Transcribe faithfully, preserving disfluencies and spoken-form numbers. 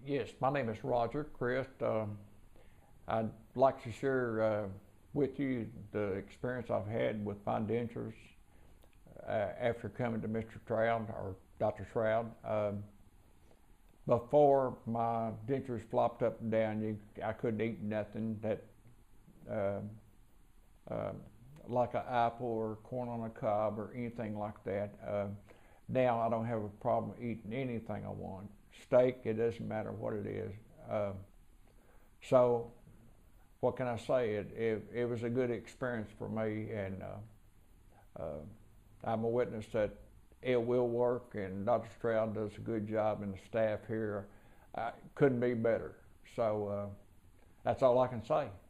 Yes, my name is Roger Christ. Um, I'd like to share uh, with you the experience I've had with my dentures uh, after coming to Mister Stroud or Doctor Stroud. Um, before my dentures flopped up and down, you, I couldn't eat nothing that uh, uh, like an apple or corn on a cob or anything like that. Uh, now I don't have a problem eating anything I want. Steak, it doesn't matter what it is. Uh, so what can I say? It, it, it was a good experience for me, and uh, uh, I'm a witness that it will work, and Doctor Stroud does a good job, and the staff here uh, couldn't be better. So uh, that's all I can say.